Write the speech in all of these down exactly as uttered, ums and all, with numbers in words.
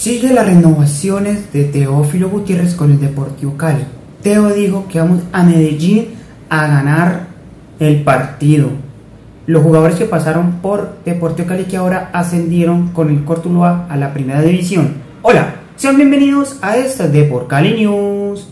Sigue las renovaciones de Teófilo Gutiérrez con el Deportivo Cali. Teo dijo que vamos a Medellín a ganar el partido. Los jugadores que pasaron por Deportivo Cali, que ahora ascendieron con el Cortuluá a la primera división. Hola, sean bienvenidos a esta Depor Cali News.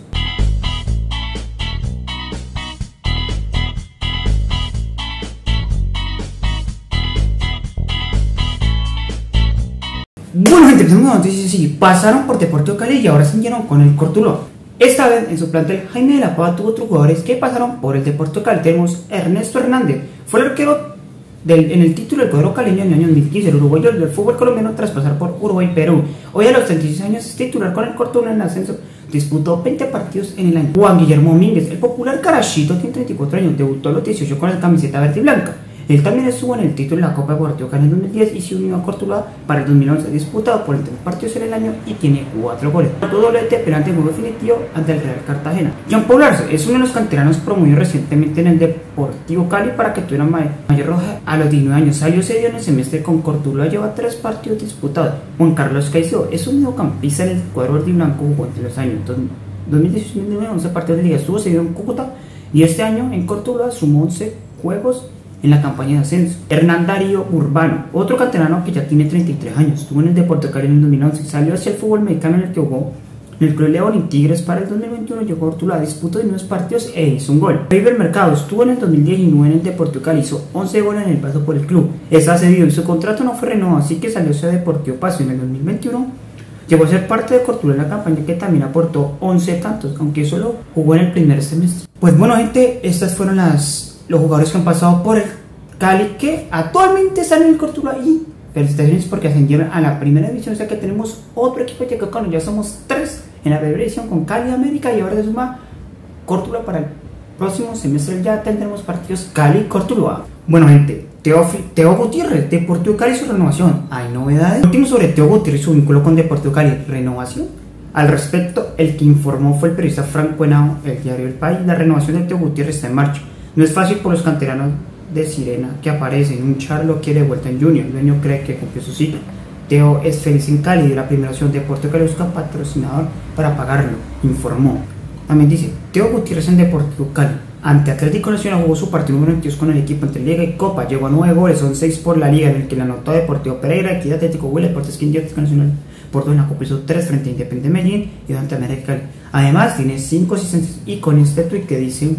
Bueno, gente, empezamos con noticias. Sí, pasaron por Deportivo Cali y ahora ascendieron con el Cortuluá. Esta vez en su plantel Jaime de la Pava tuvo otros jugadores que pasaron por el Deportivo Cali. Tenemos Ernesto Hernández, fue el arquero del, en el título del cuadro caleño en el año dos mil quince, el uruguayo del fútbol colombiano tras pasar por Uruguay y Perú. Hoy a los treinta y seis años es titular con el Cortuluá en ascenso, disputó veinte partidos en el año. Juan Guillermo Domínguez, el popular Carachito, tiene treinta y cuatro años, debutó a los dieciocho con la camiseta verde y blanca. Él también estuvo en el título de la Copa Deportivo Cali en dos mil diez y se unió a Cortuluá para el dos mil once, disputado por tres partidos en el año y tiene cuatro goles. Todo doblete, pero ante el juego definitivo ante el Real Cartagena. Jean Paul Arce es uno de los canteranos promovidos recientemente en el Deportivo Cali para que tuviera mayor roja a los diecinueve años. Salió cedido en el semestre con Cortuluá, lleva tres partidos disputados. Juan Carlos Caicedo es un mediocampista en el cuadro verde y blanco, jugó entre los años dos mil dieciocho y dos mil diecinueve, once partidos de liga, estuvo cedido en Cúcuta y este año en Cortuluá sumó once juegos en la campaña de ascenso. Hernán Darío Urbano, otro canterano que ya tiene treinta y tres años, estuvo en el Deportivo Cali en el dos mil once, salió hacia el fútbol mexicano en el que jugó en el Club León y Tigres. Para el dos mil veintiuno llegó a Cortuluá, disputó diecinueve partidos e hizo un gol. River Mercado estuvo en el dos mil diecinueve en el Deportivo Cali, hizo once goles en el paso por el club, está cedido y su contrato no fue renovado, así que salió hacia Deportivo Pasto en el dos mil veintiuno. Llegó a ser parte de Cortuluá en la campaña que también aportó once tantos, aunque solo jugó en el primer semestre. Pues bueno, gente, estas fueron las los jugadores que han pasado por el Cali, que actualmente están en el Cortuluá, y felicitaciones porque ascendieron a la primera división. O sea que tenemos otro equipo de Cacano, ya somos tres en la primera división con Cali América, y ahora se suma Cortuluá. Para el próximo semestre ya tendremos partidos Cali-Cortuluá. Bueno, gente, Teo, Teo Gutiérrez, Deportivo Cali, su renovación. ¿Hay novedades? Último sobre Teo Gutiérrez, su vínculo con Deportivo Cali, renovación. Al respecto, el que informó fue el periodista Franco Henao, el diario El País. La renovación de Teo Gutiérrez está en marcha. No es fácil por los canteranos de Sirena que aparecen. Un Charlo quiere vuelta en Junior, el dueño cree que cumplió su ciclo. Teo es feliz en Cali, de la primera opción. Deportivo Cali busca patrocinador para pagarlo, informó. También dice, Teo Gutiérrez en Deportivo Cali, ante Atlético Nacional jugó su partido número veintidós con el equipo entre Liga y Copa, llegó a nueve goles, son seis por la Liga, en el que le anotó Deportivo Pereira, Equidad, Atlético Huila, Deportes Quindío, Atlético Nacional por dos en la Copa, hizo tres frente a Independiente Medellín y ante América Cali. Además tiene cinco asistencias, y con este tweet que dice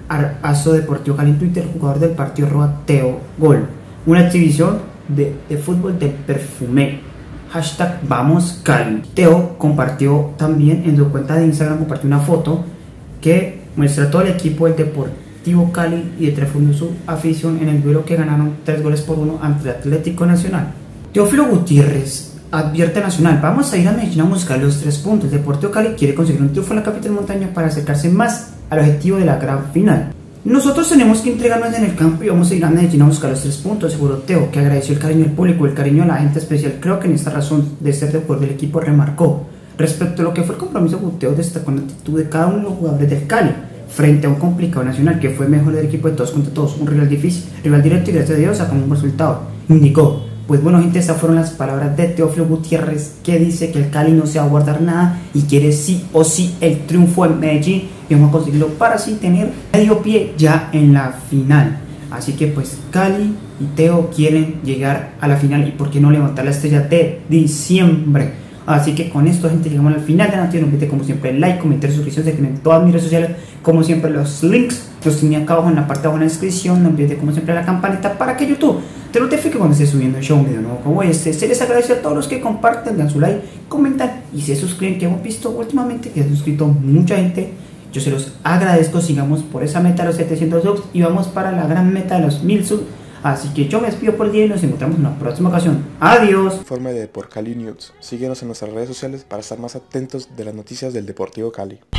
Aso Deportivo Cali en Twitter, jugador del partido roba Teo Gol, una exhibición de, de fútbol del perfume, hashtag Vamos Cali. Teo compartió también en su cuenta de Instagram, compartió una foto que muestra todo el equipo del Deportivo Cali y detrás su afición en el duelo que ganaron tres goles por uno ante el Atlético Nacional. Teófilo Gutiérrez advierte a Nacional, vamos a ir a Medellín a buscar los tres puntos. El Deportivo Cali quiere conseguir un triunfo en la capital montaña para acercarse más al objetivo de la gran final. Nosotros tenemos que entregarnos en el campo y vamos a ir a Medellín a buscar los tres puntos, aseguró Teo, que agradeció el cariño del público, el cariño de la gente especial. Creo que en esta razón de ser de acuerdo del equipo remarcó. Respecto a lo que fue el compromiso, Teo destacó la actitud de cada uno de los jugadores del Cali frente a un complicado Nacional, que fue mejor del equipo de todos contra todos, un rival difícil, rival directo, y gracias a Dios sacamos un resultado, indicó. Pues bueno, gente, estas fueron las palabras de Teófilo Gutiérrez, que dice que el Cali no se va a guardar nada y quiere sí o sí el triunfo en Medellín, y vamos a conseguirlo para así tener medio pie ya en la final. Así que pues Cali y Teo quieren llegar a la final, y por qué no levantar la estrella de diciembre. Así que con esto, gente, llegamos al final de la noticia. No olviden, como siempre, like, comentar, suscripción, seguirme en todas mis redes sociales. Como siempre, los links los tenía acá abajo en la parte de abajo en la descripción. No olviden, como siempre, la campanita para que YouTube te notifique cuando esté subiendo el show, un video nuevo como este. Se les agradece a todos los que comparten, dan su like, comentan y se suscriben, que hemos visto últimamente que se ha suscrito mucha gente. Yo se los agradezco. Sigamos por esa meta de los setecientos subs y vamos para la gran meta de los mil subs. Así que yo me despido por el día y nos encontramos en una próxima ocasión. Adiós. Informe de Depor Cali News. Síguenos en nuestras redes sociales para estar más atentos de las noticias del Deportivo Cali.